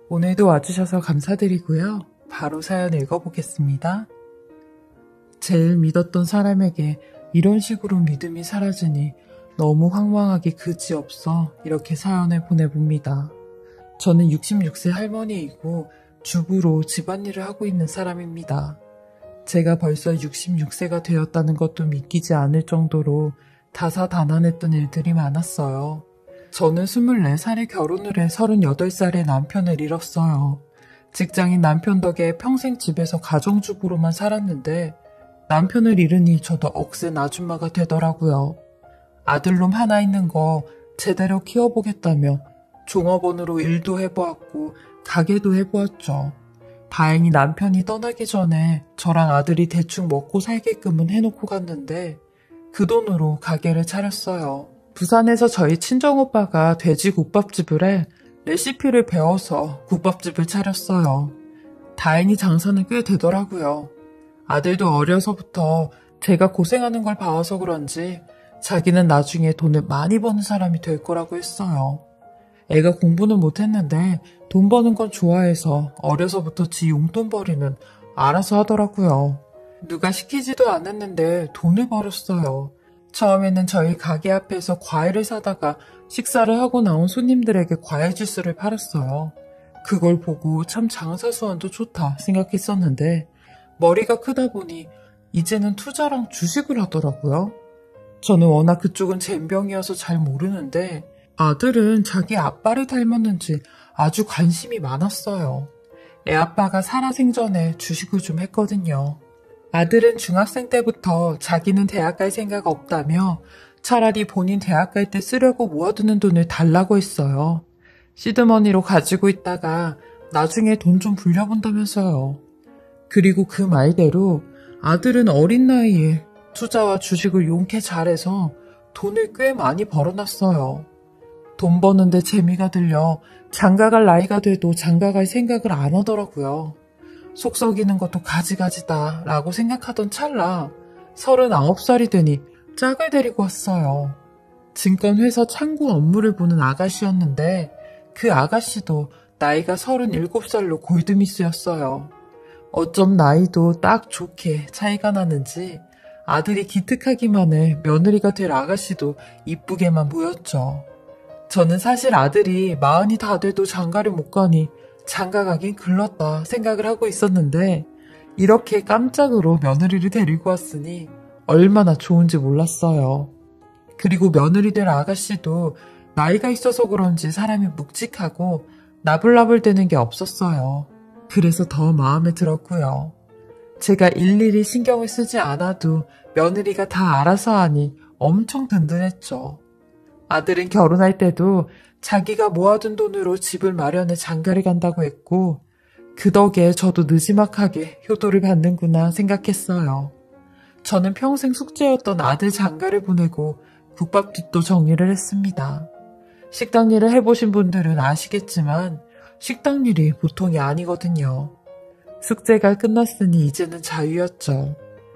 오늘도 와주셔서 감사드리고요. 바로 사연 읽어보겠습니다. 제일 믿었던 사람에게 이런 식으로 믿음이 사라지니 너무 황망하기 그지없어 이렇게 사연을 보내봅니다. 저는 66세 할머니이고 주부로 집안일을 하고 있는 사람입니다. 제가 벌써 66세가 되었다는 것도 믿기지 않을 정도로 다사다난했던 일들이 많았어요. 저는 24살에 결혼을 해 38살에 남편을 잃었어요. 직장인 남편 덕에 평생 집에서 가정주부로만 살았는데 남편을 잃으니 저도 억센 아줌마가 되더라고요. 아들놈 하나 있는 거 제대로 키워보겠다며 종업원으로 일도 해보았고 가게도 해보았죠. 다행히 남편이 떠나기 전에 저랑 아들이 대충 먹고 살게끔은 해놓고 갔는데 그 돈으로 가게를 차렸어요. 부산에서 저희 친정오빠가 돼지 국밥집을 해 레시피를 배워서 국밥집을 차렸어요. 다행히 장사는 꽤 되더라고요. 아들도 어려서부터 제가 고생하는 걸 봐와서 그런지 자기는 나중에 돈을 많이 버는 사람이 될 거라고 했어요. 애가 공부는 못했는데 돈 버는 건 좋아해서 어려서부터 지 용돈벌이는 알아서 하더라고요. 누가 시키지도 않았는데 돈을 벌었어요. 처음에는 저희 가게 앞에서 과일을 사다가 식사를 하고 나온 손님들에게 과일 주스를 팔았어요. 그걸 보고 참 장사 수완도 좋다 생각했었는데 머리가 크다 보니 이제는 투자랑 주식을 하더라고요. 저는 워낙 그쪽은 젬병이어서 잘 모르는데 아들은 자기 아빠를 닮았는지 아주 관심이 많았어요. 애 아빠가 살아생전에 주식을 좀 했거든요. 아들은 중학생 때부터 자기는 대학 갈 생각 없다며 차라리 본인 대학 갈 때 쓰려고 모아두는 돈을 달라고 했어요. 시드머니로 가지고 있다가 나중에 돈 좀 불려본다면서요. 그리고 그 말대로 아들은 어린 나이에 투자와 주식을 용케 잘해서 돈을 꽤 많이 벌어놨어요. 돈 버는데 재미가 들려 장가갈 나이가 돼도 장가갈 생각을 안 하더라고요. 속 썩이는 것도 가지가지다 라고 생각하던 찰나 39살이 되니 짝을 데리고 왔어요. 증권회사 창구 업무를 보는 아가씨였는데 그 아가씨도 나이가 37살로 골드미스였어요. 어쩜 나이도 딱 좋게 차이가 나는지 아들이 기특하기만 해 며느리가 될 아가씨도 이쁘게만 보였죠. 저는 사실 아들이 40이 다 돼도 장가를 못 가니 장가 가긴 글렀다 생각을 하고 있었는데 이렇게 깜짝으로 며느리를 데리고 왔으니 얼마나 좋은지 몰랐어요. 그리고 며느리 될 아가씨도 나이가 있어서 그런지 사람이 묵직하고 나불나불대는 게 없었어요. 그래서 더 마음에 들었고요. 제가 일일이 신경을 쓰지 않아도 며느리가 다 알아서 하니 엄청 든든했죠. 아들은 결혼할 때도 자기가 모아둔 돈으로 집을 마련해 장가를 간다고 했고 그 덕에 저도 느지막하게 효도를 받는구나 생각했어요. 저는 평생 숙제였던 아들 장가를 보내고 국밥집도 정리를 했습니다. 식당 일을 해보신 분들은 아시겠지만 식당 일이 보통이 아니거든요. 숙제가 끝났으니 이제는 자유였죠.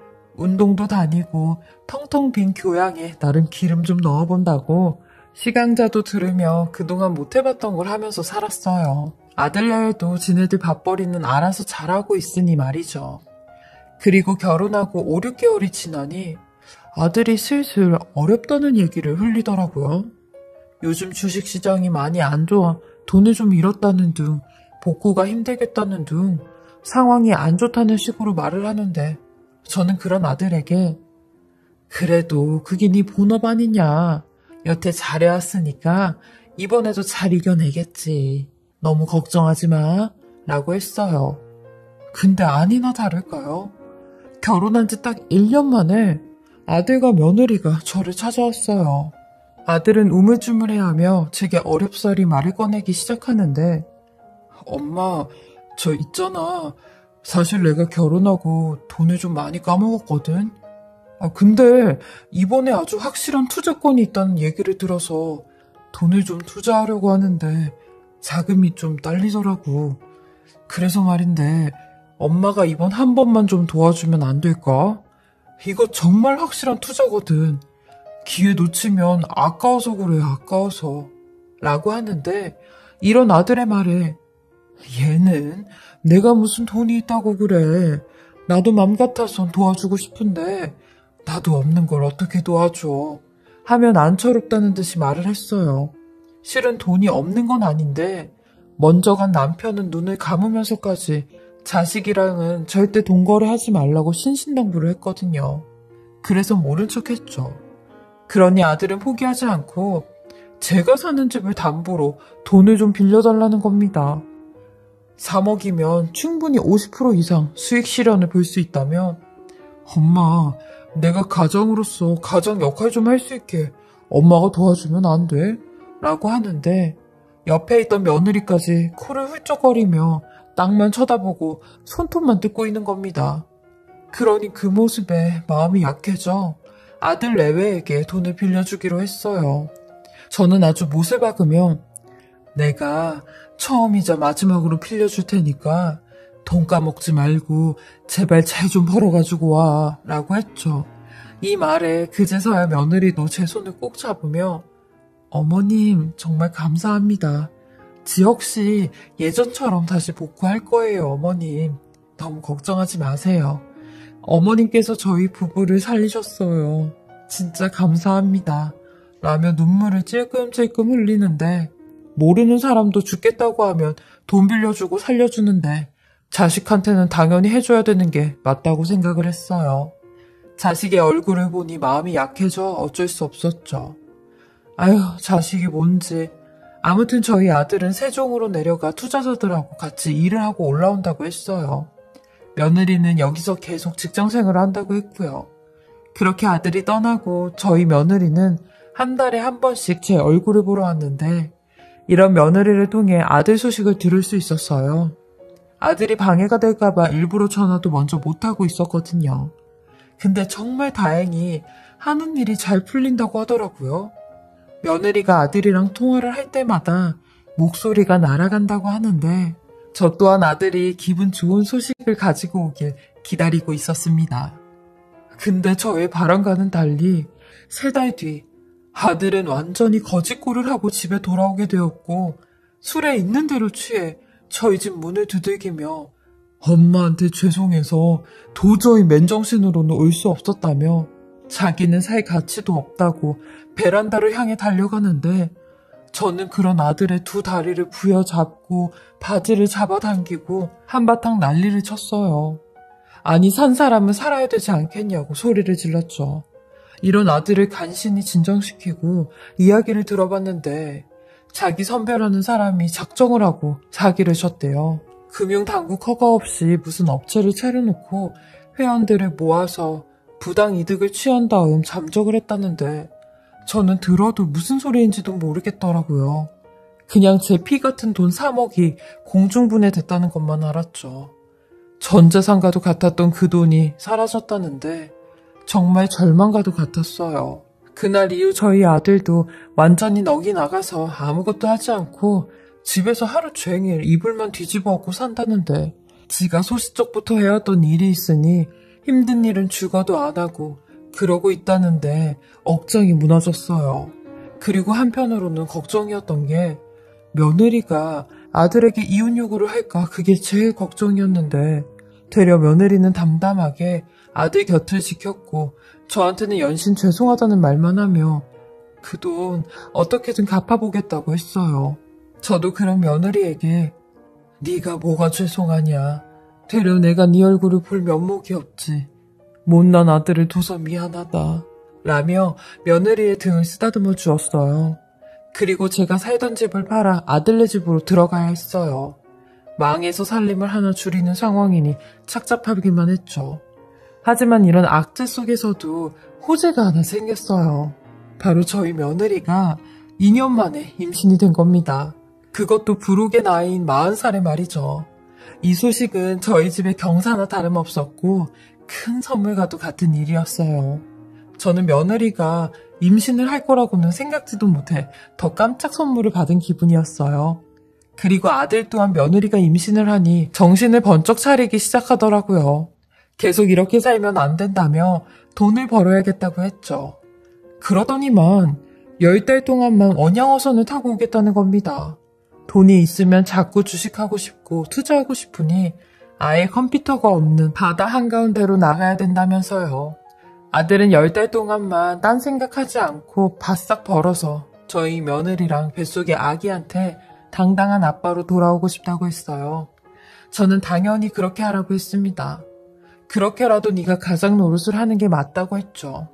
운동도 다니고 텅텅 빈 교양에 나름 기름 좀 넣어본다고 시강자도 들으며 그동안 못해봤던 걸 하면서 살았어요. 아들내외도 지네들 밥벌이는 알아서 잘하고 있으니 말이죠. 그리고 결혼하고 5, 6개월이 지나니 아들이 슬슬 어렵다는 얘기를 흘리더라고요. 요즘 주식시장이 많이 안 좋아 돈을 좀 잃었다는 둥, 복구가 힘들겠다는 둥, 상황이 안 좋다는 식으로 말을 하는데 저는 그런 아들에게 그래도 그게 네 본업 아니냐. 여태 잘해왔으니까 이번에도 잘 이겨내겠지. 너무 걱정하지 마. 라고 했어요. 근데 아니나 다를까요? 결혼한 지 딱 1년 만에 아들과 며느리가 저를 찾아왔어요. 아들은 우물쭈물해하며 제게 어렵사리 말을 꺼내기 시작하는데 엄마, 저 있잖아. 사실 내가 결혼하고 돈을 좀 많이 까먹었거든. 근데 이번에 아주 확실한 투자건이 있다는 얘기를 들어서 돈을 좀 투자하려고 하는데 자금이 좀 딸리더라고. 그래서 말인데 엄마가 이번 한 번만 좀 도와주면 안 될까? 이거 정말 확실한 투자거든. 기회 놓치면 아까워서 그래, 아까워서. 라고 하는데 이런 아들의 말에 얘는 내가 무슨 돈이 있다고 그래. 나도 맘 같아선 도와주고 싶은데 나도 없는 걸 어떻게 도와줘. 하면 안처롭다는 듯이 말을 했어요. 실은 돈이 없는 건 아닌데 먼저 간 남편은 눈을 감으면서까지 자식이랑은 절대 돈 거래하지 말라고 신신당부를 했거든요. 그래서 모른 척했죠. 그러니 아들은 포기하지 않고 제가 사는 집을 담보로 돈을 좀 빌려달라는 겁니다. 3억이면 충분히 50% 이상 수익 실현을 볼 수 있다면 엄마, 내가 가장으로서 가장 역할 좀 할 수 있게 엄마가 도와주면 안 돼? 라고 하는데 옆에 있던 며느리까지 코를 훌쩍거리며 땅만 쳐다보고 손톱만 뜯고 있는 겁니다. 그러니 그 모습에 마음이 약해져 아들 내외에게 돈을 빌려주기로 했어요. 저는 아주 못을 박으며 내가 처음이자 마지막으로 빌려줄 테니까 돈 까먹지 말고 제발 잘 좀 벌어가지고 와 라고 했죠. 이 말에 그제서야 며느리도 제 손을 꼭 잡으며 어머님 정말 감사합니다. 지혁 씨 예전처럼 다시 복구할 거예요 어머님. 너무 걱정하지 마세요. 어머님께서 저희 부부를 살리셨어요. 진짜 감사합니다. 라며 눈물을 찔끔찔끔 흘리는데 모르는 사람도 죽겠다고 하면 돈 빌려주고 살려주는데 자식한테는 당연히 해줘야 되는 게 맞다고 생각을 했어요. 자식의 얼굴을 보니 마음이 약해져 어쩔 수 없었죠. 아휴, 자식이 뭔지. 아무튼 저희 아들은 세종으로 내려가 투자자들하고 같이 일을 하고 올라온다고 했어요. 며느리는 여기서 계속 직장생활을 한다고 했고요. 그렇게 아들이 떠나고 저희 며느리는 한 달에 한 번씩 제 얼굴을 보러 왔는데 이런 며느리를 통해 아들 소식을 들을 수 있었어요. 아들이 방해가 될까봐 일부러 전화도 먼저 못하고 있었거든요. 근데 정말 다행히 하는 일이 잘 풀린다고 하더라고요. 며느리가 아들이랑 통화를 할 때마다 목소리가 날아간다고 하는데 저 또한 아들이 기분 좋은 소식을 가지고 오길 기다리고 있었습니다. 근데 저의 바람과는 달리 3달 뒤 아들은 완전히 거짓골을 하고 집에 돌아오게 되었고 술에 있는 대로 취해 저희 집 문을 두들기며 엄마한테 죄송해서 도저히 맨정신으로는 올 수 없었다며 자기는 살 가치도 없다고 베란다를 향해 달려가는데 저는 그런 아들의 2 다리를 부여잡고 바지를 잡아당기고 한바탕 난리를 쳤어요. 아니 산 사람은 살아야 되지 않겠냐고 소리를 질렀죠. 이런 아들을 간신히 진정시키고 이야기를 들어봤는데 자기 선배라는 사람이 작정을 하고 사기를 쳤대요. 금융당국 허가 없이 무슨 업체를 차려놓고 회원들을 모아서 부당 이득을 취한 다음 잠적을 했다는데 저는 들어도 무슨 소리인지도 모르겠더라고요. 그냥 제 피 같은 돈 3억이 공중분해됐다는 것만 알았죠. 전 재산과도 같았던 그 돈이 사라졌다는데 정말 절망과도 같았어요. 그날 이후 저희 아들도 완전히 넋이 나가서 아무것도 하지 않고 집에서 하루 종일 이불만 뒤집어 엎고 산다는데 지가 소시적부터 해왔던 일이 있으니 힘든 일은 죽어도 안 하고 그러고 있다는데 억장이 무너졌어요. 그리고 한편으로는 걱정이었던 게 며느리가 아들에게 이혼 요구를 할까 그게 제일 걱정이었는데 되려 며느리는 담담하게 아들 곁을 지켰고 저한테는 연신 죄송하다는 말만 하며 그 돈 어떻게든 갚아보겠다고 했어요. 저도 그런 며느리에게 네가 뭐가 죄송하냐. 되려 내가 네 얼굴을 볼 면목이 없지. 못난 아들을 둬서 미안하다. 라며 며느리의 등을 쓰다듬어 주었어요. 그리고 제가 살던 집을 팔아 아들네 집으로 들어가야 했어요. 망해서 살림을 하나 줄이는 상황이니 착잡하기만 했죠. 하지만 이런 악재 속에서도 호재가 하나 생겼어요. 바로 저희 며느리가 2년 만에 임신이 된 겁니다. 그것도 부록의 나이인 40살에 말이죠. 이 소식은 저희 집의 경사나 다름없었고 큰 선물과도 같은 일이었어요. 저는 며느리가 임신을 할 거라고는 생각지도 못해 더 깜짝 선물을 받은 기분이었어요. 그리고 아들 또한 며느리가 임신을 하니 정신을 번쩍 차리기 시작하더라고요. 계속 이렇게 살면 안 된다며 돈을 벌어야겠다고 했죠. 그러더니만 10달 동안만 언양어선을 타고 오겠다는 겁니다. 돈이 있으면 자꾸 주식하고 싶고 투자하고 싶으니 아예 컴퓨터가 없는 바다 한가운데로 나가야 된다면서요. 아들은 10달 동안만 딴 생각하지 않고 바싹 벌어서 저희 며느리랑 뱃속의 아기한테 당당한 아빠로 돌아오고 싶다고 했어요. 저는 당연히 그렇게 하라고 했습니다. 그렇게라도 네가 가장 노릇을 하는 게 맞다고 했죠.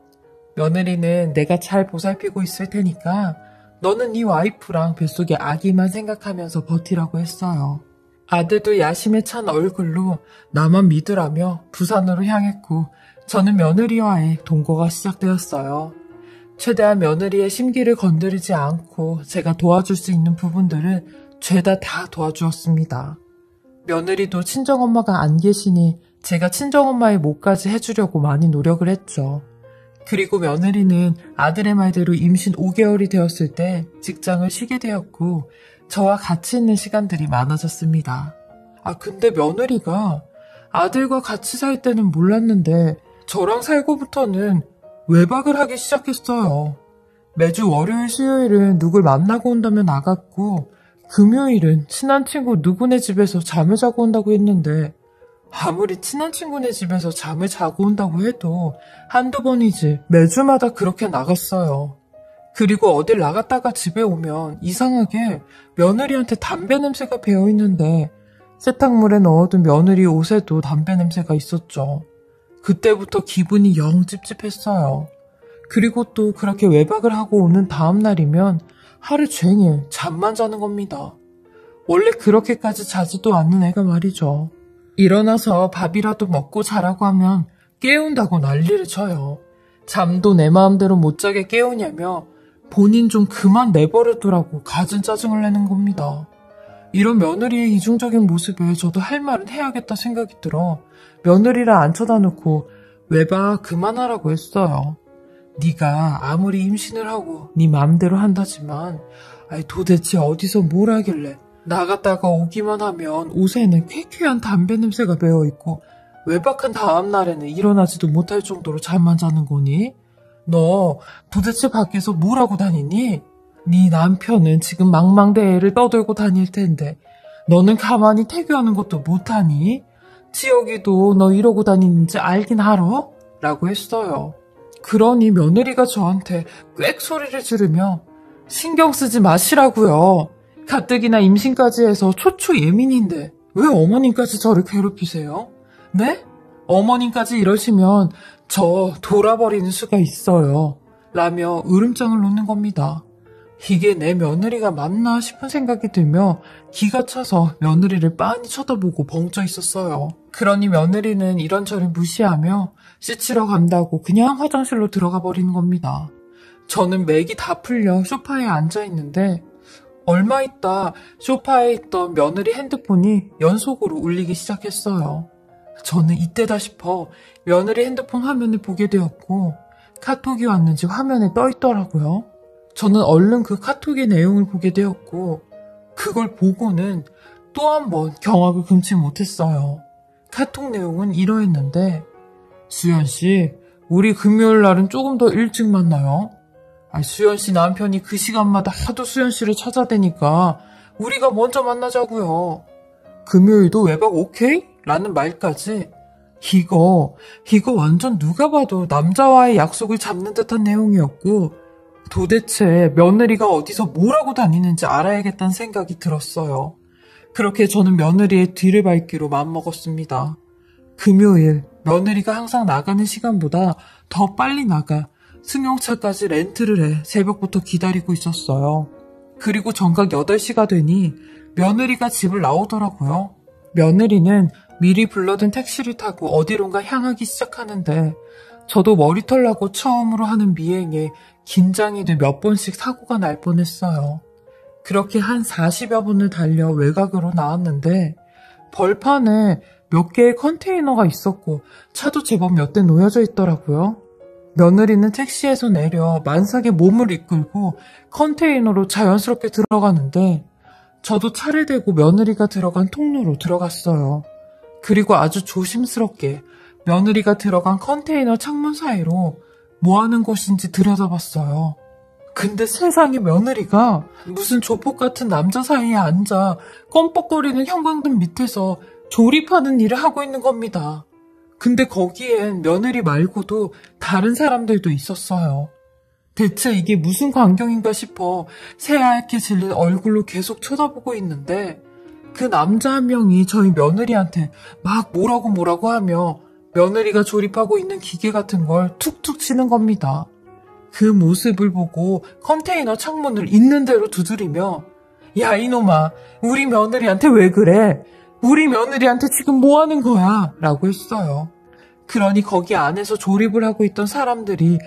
며느리는 내가 잘 보살피고 있을 테니까 너는 네 와이프랑 뱃속의 아기만 생각하면서 버티라고 했어요. 아들도 야심에 찬 얼굴로 나만 믿으라며 부산으로 향했고 저는 며느리와의 동거가 시작되었어요. 최대한 며느리의 심기를 건드리지 않고 제가 도와줄 수 있는 부분들은 죄다 다 도와주었습니다. 며느리도 친정엄마가 안 계시니 제가 친정엄마의 몫까지 해주려고 많이 노력을 했죠. 그리고 며느리는 아들의 말대로 임신 5개월이 되었을 때 직장을 쉬게 되었고 저와 같이 있는 시간들이 많아졌습니다. 근데 며느리가 아들과 같이 살 때는 몰랐는데 저랑 살고부터는 외박을 하기 시작했어요. 매주 월요일, 수요일은 누굴 만나고 온다며 나갔고 금요일은 친한 친구 누구네 집에서 잠을 자고 온다고 했는데 아무리 친한 친구네 집에서 잠을 자고 온다고 해도 한두 번이지 매주마다 그렇게 나갔어요. 그리고 어딜 나갔다가 집에 오면 이상하게 며느리한테 담배 냄새가 배어있는데 세탁물에 넣어둔 며느리 옷에도 담배 냄새가 있었죠. 그때부터 기분이 영 찝찝했어요. 그리고 또 그렇게 외박을 하고 오는 다음 날이면 하루 종일 잠만 자는 겁니다. 원래 그렇게까지 자지도 않는 애가 말이죠. 일어나서 밥이라도 먹고 자라고 하면 깨운다고 난리를 쳐요. 잠도 내 마음대로 못 자게 깨우냐며 본인 좀 그만 내버려두라고 갖은 짜증을 내는 겁니다. 이런 며느리의 이중적인 모습에 저도 할 말은 해야겠다 생각이 들어 며느리를 안 쳐다놓고 외박 그만하라고 했어요. 네가 아무리 임신을 하고 네 맘대로 한다지만 도대체 어디서 뭘 하길래 나갔다가 오기만 하면 옷에는 쾌쾌한 담배 냄새가 배어있고 외박한 다음 날에는 일어나지도 못할 정도로 잠만 자는 거니? 너 도대체 밖에서 뭘 하고 다니니? 네 남편은 지금 망망대 애를 떠들고 다닐 텐데 너는 가만히 태교하는 것도 못하니? 지혁이도 너 이러고 다니는지 알긴 알아? 라고 했어요. 그러니 며느리가 저한테 꽥 소리를 지르며 신경 쓰지 마시라고요. 가뜩이나 임신까지 해서 초초 예민인데 왜 어머님까지 저를 괴롭히세요? 네? 어머님까지 이러시면 저 돌아버리는 수가 있어요. 라며 으름장을 놓는 겁니다. 이게 내 며느리가 맞나 싶은 생각이 들며 기가 차서 며느리를 빤히 쳐다보고 벙쪄 있었어요. 그러니 며느리는 이런저런 무시하며 씻으러 간다고 그냥 화장실로 들어가 버리는 겁니다. 저는 맥이 다 풀려 소파에 앉아 있는데 얼마 있다 소파에 있던 며느리 핸드폰이 연속으로 울리기 시작했어요. 저는 이때다 싶어 며느리 핸드폰 화면을 보게 되었고 카톡이 왔는지 화면에 떠 있더라고요. 저는 얼른 그 카톡의 내용을 보게 되었고 그걸 보고는 또 한 번 경악을 금치 못했어요. 카톡 내용은 이러했는데 수연씨, 우리 금요일 날은 조금 더 일찍 만나요. 수연씨 남편이 그 시간마다 하도 수연씨를 찾아대니까 우리가 먼저 만나자고요. 금요일도 외박 오케이? 라는 말까지 이거 완전 누가 봐도 남자와의 약속을 잡는 듯한 내용이었고 도대체 며느리가 어디서 뭘 하고 다니는지 알아야겠다는 생각이 들었어요. 그렇게 저는 며느리의 뒤를 밟기로 마음먹었습니다. 금요일 며느리가 항상 나가는 시간보다 더 빨리 나가 승용차까지 렌트를 해 새벽부터 기다리고 있었어요. 그리고 정각 8시가 되니 며느리가 집을 나오더라고요. 며느리는 미리 불러둔 택시를 타고 어디론가 향하기 시작하는데 저도 머리털 나고 처음으로 하는 미행에 긴장이 돼 몇 번씩 사고가 날 뻔했어요. 그렇게 한 40여 분을 달려 외곽으로 나왔는데 벌판에 몇 개의 컨테이너가 있었고 차도 제법 몇 대 놓여져 있더라고요. 며느리는 택시에서 내려 만삭에 몸을 이끌고 컨테이너로 자연스럽게 들어가는데 저도 차를 대고 며느리가 들어간 통로로 들어갔어요. 그리고 아주 조심스럽게 며느리가 들어간 컨테이너 창문 사이로 뭐 하는 곳인지 들여다봤어요. 근데 세상에 며느리가 무슨 조폭 같은 남자 사이에 앉아 껌뻑거리는 형광등 밑에서 조립하는 일을 하고 있는 겁니다. 근데 거기엔 며느리 말고도 다른 사람들도 있었어요. 대체 이게 무슨 광경인가 싶어 새하얗게 질린 얼굴로 계속 쳐다보고 있는데 그 남자 한 명이 저희 며느리한테 막 뭐라고 하며 며느리가 조립하고 있는 기계 같은 걸 툭툭 치는 겁니다. 그 모습을 보고 컨테이너 창문을 있는 대로 두드리며 야 이놈아 우리 며느리한테 왜 그래? 우리 며느리한테 지금 뭐 하는 거야? 라고 했어요. 그러니 거기 안에서 조립을 하고 있던 사람들이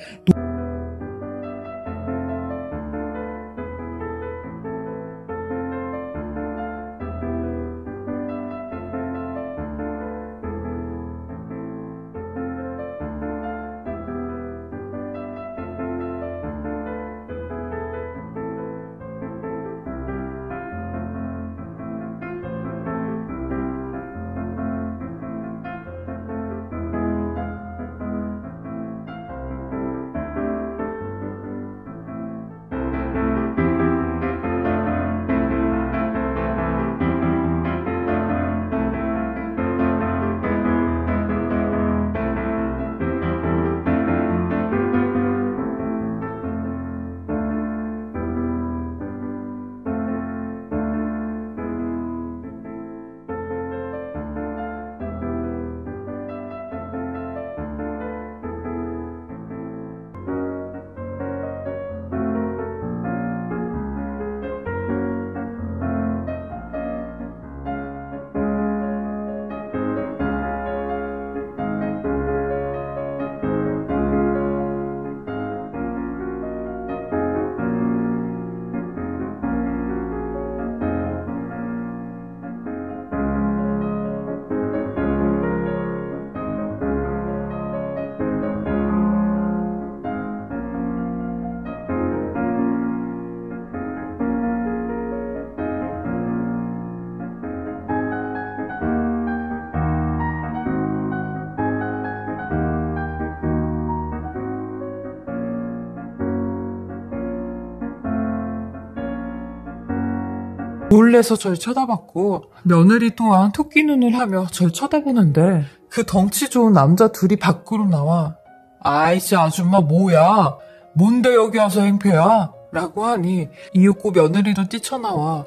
놀래서 절 쳐다봤고 며느리 또한 토끼 눈을 하며 절 쳐다보는데 그 덩치 좋은 남자 둘이 밖으로 나와 아이씨 아줌마 뭐야? 뭔데 여기 와서 행패야? 라고 하니 이윽고 며느리도 뛰쳐나와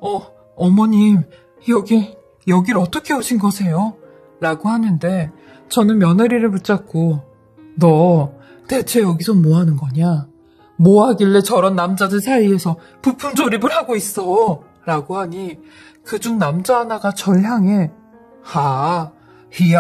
어머님 여길 어떻게 오신 거세요? 라고 하는데 저는 며느리를 붙잡고 너 대체 여기서 뭐 하는 거냐? 뭐 하길래 저런 남자들 사이에서 부품 조립을 하고 있어? 라고 하니 그중 남자 하나가 절 향해 이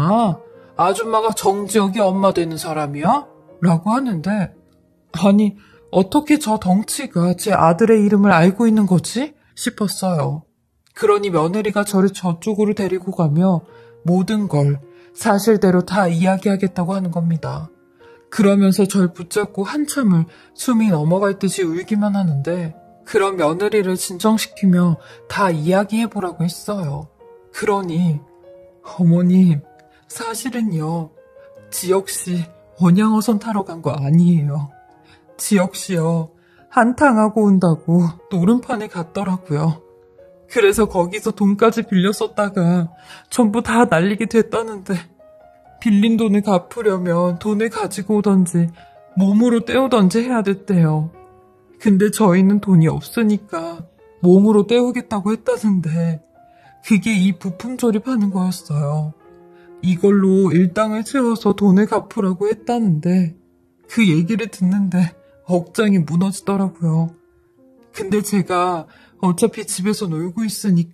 아줌마가 정지혁이 엄마 되는 사람이야? 라고 하는데 아니 어떻게 저 덩치가 제 아들의 이름을 알고 있는 거지? 싶었어요. 그러니 며느리가 저를 저쪽으로 데리고 가며 모든 걸 사실대로 다 이야기하겠다고 하는 겁니다. 그러면서 절 붙잡고 한참을 숨이 넘어갈 듯이 울기만 하는데 그런 며느리를 진정시키며 다 이야기해보라고 했어요. 그러니 어머님 사실은요 지혁씨 원양어선 타러 간 거 아니에요. 지혁씨요 한탕하고 온다고 노름판에 갔더라고요. 그래서 거기서 돈까지 빌려 썼다가 전부 다 날리게 됐다는데 빌린 돈을 갚으려면 돈을 가지고 오던지 몸으로 때우던지 해야 됐대요. 근데 저희는 돈이 없으니까 몸으로 때우겠다고 했다는데 그게 이 부품 조립하는 거였어요. 이걸로 일당을 채워서 돈을 갚으라고 했다는데 그 얘기를 듣는데 억장이 무너지더라고요. 근데 제가 어차피 집에서 놀고 있으니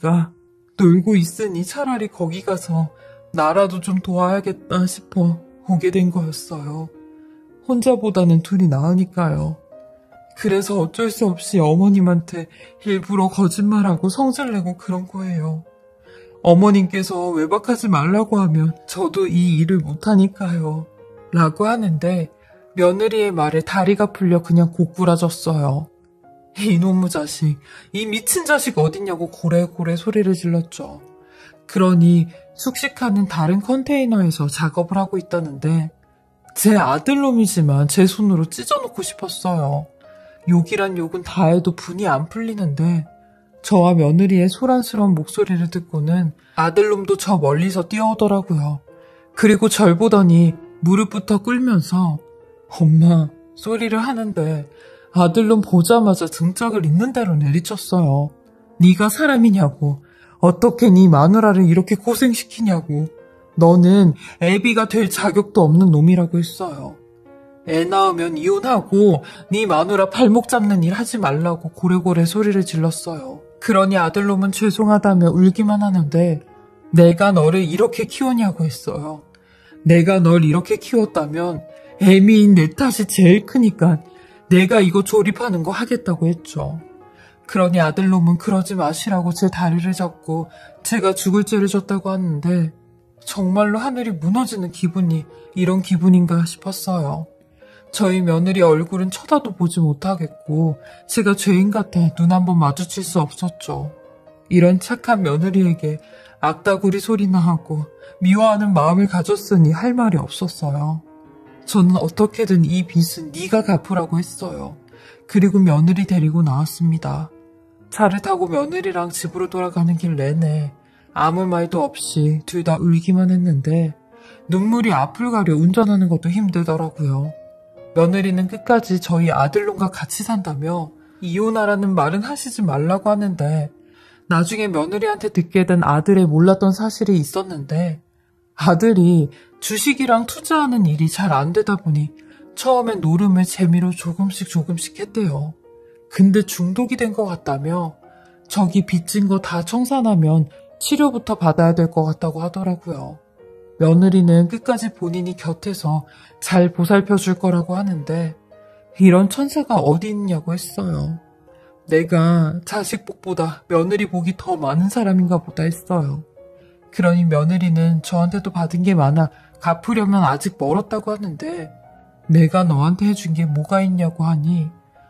차라리 거기 가서 나라도 좀 도와야겠다 싶어 오게 된 거였어요. 혼자보다는 둘이 나으니까요. 그래서 어쩔 수 없이 어머님한테 일부러 거짓말하고 성질 내고 그런 거예요. 어머님께서 외박하지 말라고 하면 저도 이 일을 못하니까요. 라고 하는데 며느리의 말에 다리가 풀려 그냥 고꾸라졌어요. 이놈의 자식, 이 미친 자식 어딨냐고 고래고래 소리를 질렀죠. 그러니 숙식하는 다른 컨테이너에서 작업을 하고 있다는데 제 아들놈이지만 제 손으로 찢어놓고 싶었어요. 욕이란 욕은 다 해도 분이 안 풀리는데 저와 며느리의 소란스러운 목소리를 듣고는 아들놈도 저 멀리서 뛰어오더라고요. 그리고 절 보더니 무릎부터 꿇으면서 엄마 소리를 하는데 아들놈 보자마자 등짝을 있는 대로 내리쳤어요. 네가 사람이냐고. 어떻게 네 마누라를 이렇게 고생시키냐고. 너는 애비가 될 자격도 없는 놈이라고 했어요. 애 낳으면 이혼하고 네 마누라 발목 잡는 일 하지 말라고 고래고래 소리를 질렀어요. 그러니 아들놈은 죄송하다며 울기만 하는데 내가 너를 이렇게 키우냐고 했어요. 내가 널 이렇게 키웠다면 애미인 내 탓이 제일 크니까 내가 이거 조립하는 거 하겠다고 했죠. 그러니 아들놈은 그러지 마시라고 제 다리를 잡고 제가 죽을 죄를 졌다고 하는데 정말로 하늘이 무너지는 기분이 이런 기분인가 싶었어요. 저희 며느리 얼굴은 쳐다도 보지 못하겠고 제가 죄인 같아 눈 한번 마주칠 수 없었죠. 이런 착한 며느리에게 악다구리 소리나 하고 미워하는 마음을 가졌으니 할 말이 없었어요. 저는 어떻게든 이 빚은 네가 갚으라고 했어요. 그리고 며느리 데리고 나왔습니다. 차를 타고 며느리랑 집으로 돌아가는 길 내내 아무 말도 없이 둘 다 울기만 했는데 눈물이 앞을 가려 운전하는 것도 힘들더라고요. 며느리는 끝까지 저희 아들놈과 같이 산다며 이혼하라는 말은 하시지 말라고 하는데 나중에 며느리한테 듣게 된 아들의 몰랐던 사실이 있었는데 아들이 주식이랑 투자하는 일이 잘 안 되다 보니 처음엔 노름을 재미로 조금씩 했대요. 근데 중독이 된 것 같다며 저기 빚진 거 다 청산하면 치료부터 받아야 될 것 같다고 하더라고요. 며느리는 끝까지 본인이 곁에서 잘 보살펴 줄 거라고 하는데 이런 천사가 어디 있냐고 했어요. 내가 자식 복보다 며느리 복이 더 많은 사람인가 보다 했어요. 그러니 며느리는 저한테도 받은 게 많아 갚으려면 아직 멀었다고 하는데 내가 너한테 해준 게 뭐가 있냐고 하니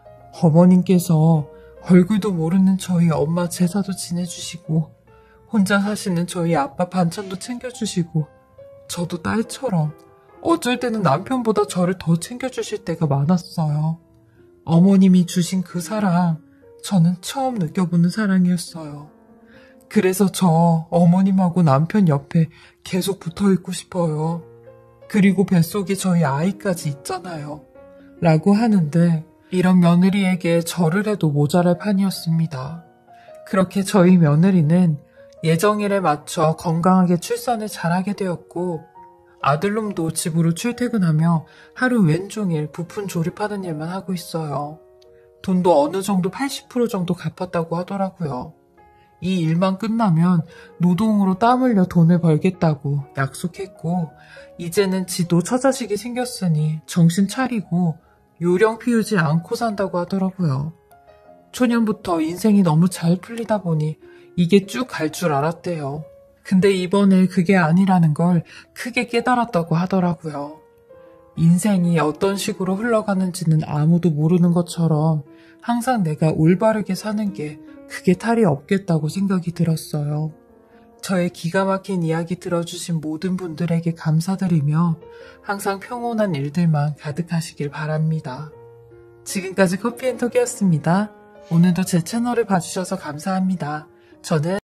어머님께서 얼굴도 모르는 저희 엄마 제사도 지내주시고 혼자 사시는 저희 아빠 반찬도 챙겨주시고 저도 딸처럼 어쩔 때는 남편보다 저를 더 챙겨주실 때가 많았어요. 어머님이 주신 그 사랑 저는 처음 느껴보는 사랑이었어요. 그래서 저 어머님하고 남편 옆에 계속 붙어있고 싶어요. 그리고 뱃속에 저희 아이까지 있잖아요. 라고 하는데 이런 며느리에게 절을 해도 모자랄 판이었습니다. 그렇게 저희 며느리는 예정일에 맞춰 건강하게 출산을 잘하게 되었고 아들놈도 집으로 출퇴근하며 하루 왼종일 부품 조립하는 일만 하고 있어요. 돈도 어느 정도 80% 정도 갚았다고 하더라고요. 이 일만 끝나면 노동으로 땀 흘려 돈을 벌겠다고 약속했고 이제는 지도 처자식이 생겼으니 정신 차리고 요령 피우지 않고 산다고 하더라고요. 초년부터 인생이 너무 잘 풀리다 보니 이게 쭉 갈 줄 알았대요. 근데 이번에 그게 아니라는 걸 크게 깨달았다고 하더라고요. 인생이 어떤 식으로 흘러가는지는 아무도 모르는 것처럼 항상 내가 올바르게 사는 게 그게 탈이 없겠다고 생각이 들었어요. 저의 기가 막힌 이야기 들어주신 모든 분들에게 감사드리며 항상 평온한 일들만 가득하시길 바랍니다. 지금까지 커피앤톡이었습니다. 오늘도 제 채널을 봐주셔서 감사합니다. 저는